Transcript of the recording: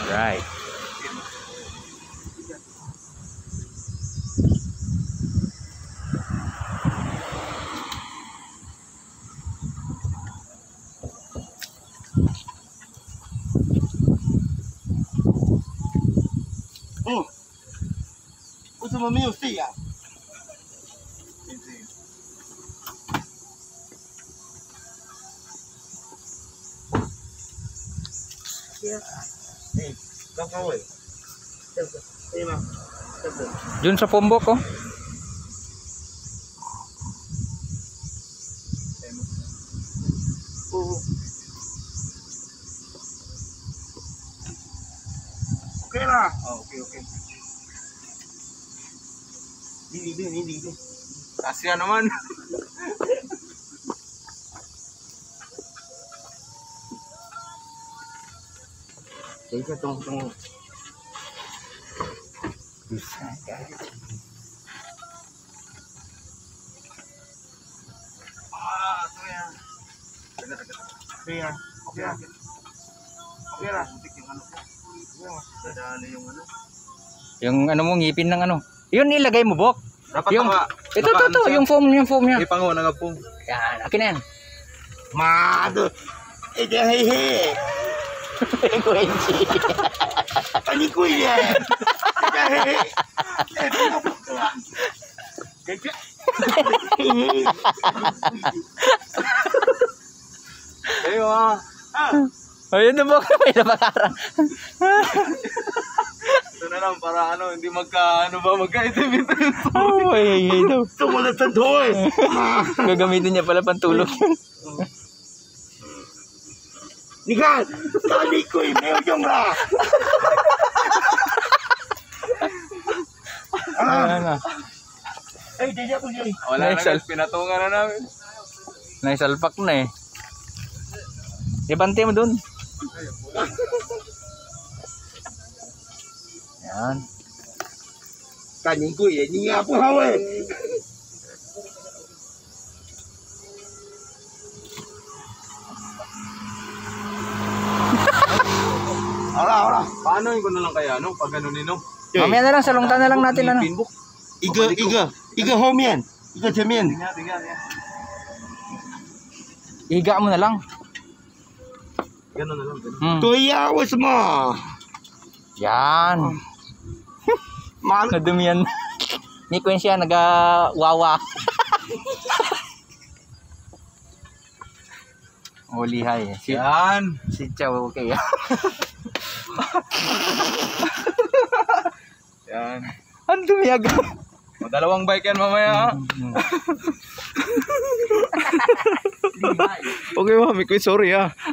Right. Oh, 为什么没有睡呀、哎，高高伟，这个可以吗？这个 Dun sa Pombok oh. 哦，OK 啦，哦，OK，你理对， Kasihan naman. 等一下，等我。 Bisa guys. Ah, ito yan. Okay yan. Okay yan. Okay lang. Dadali yung ano. Yung ano mo ngipin ng ano. Yun ilagay mo, Bok. Dapat Yung naka, ito to, yung foam niya. Ipango na nga po. Yan, akin na yan. Mado. Eh, di hehe. Frequency. Panikoy yan. Hehe. Eh, pinapot ka lang. Kaya. Kayo ah. Ayun na, Bok. May napakarang. Ito na lang para ano, hindi magka-itim ito. Oh, ay daw. Tumulat sa doy. Gagamitin niya pala pantulog yun. Nikan, panikoy. Meron lah. Ayan na. Eh, di niya po yun. Wala na Naisal. guys, pinatungan na namin. Naisalpak na eh. Ibante mo dun. Yan. Panikoy. Hindi nga po hawa eh. Ora. Paano yung na lang kaya, no? Pag ano nino? Mamaya na lang, salungtan na lang natin ano. Pinbok. 一个后面，一个前面。 Tingnan. Higa mo na lang. Ganun na lang. Ganun. Hmm. 对呀，为什么？ Yan. 妈的， Nadumiyan. Ni Queen siya nagawawa. Oh, lihay. Yan. Si Chow, okay. Yan. Ang dumiyag. O, dalawang bike yan mamaya. Okay, Mami Queen, sorry ah.